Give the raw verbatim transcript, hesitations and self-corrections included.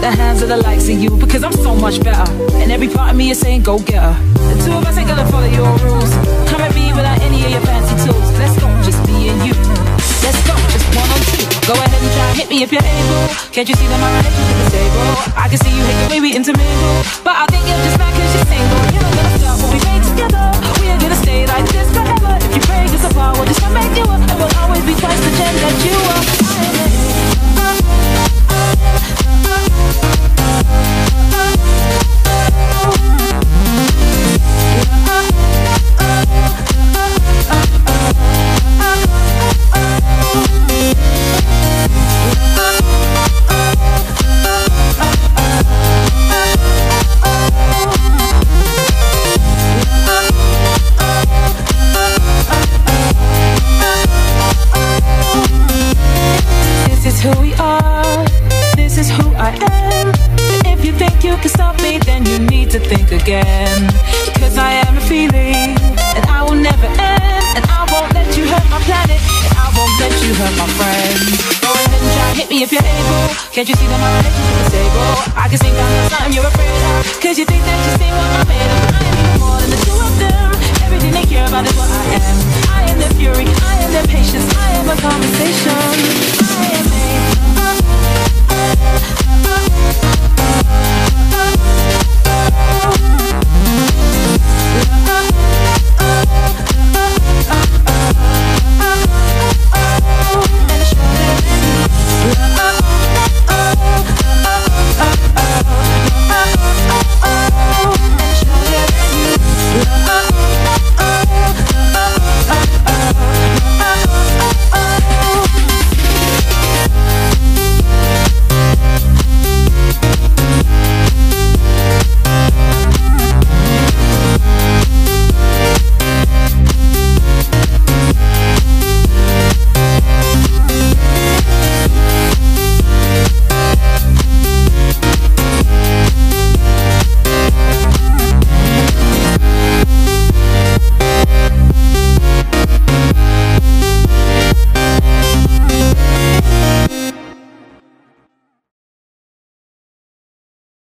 the hands of the likes of you, because I'm so much better. And every part of me is saying go get her. The two of us ain't gonna follow your rules. Come at me without any of your fancy tools. Let's go, just me and you. Let's go, just one on two. Go ahead and try, hit me if you're able. Can't you see that my relationship is stable? I can see you hate the way we intermingle, but I think you're just mad cause you're single. You're not gonna stop what we made together. We are gonna stay like this forever. If you break us apart, we'll just gonna make you up, and we'll always be twice the gem that you are. Who we are, this is who I am. And if you think you can stop me, then you need to think again. Cause I am a feeling, and I will never end. And I won't let you hurt my planet, and I won't let you hurt my friends. Go ahead and try, hit me if you're able. Can't you see that my relationship is stable? I can sing down the something you're afraid of, cause you think that you see what I'm made of.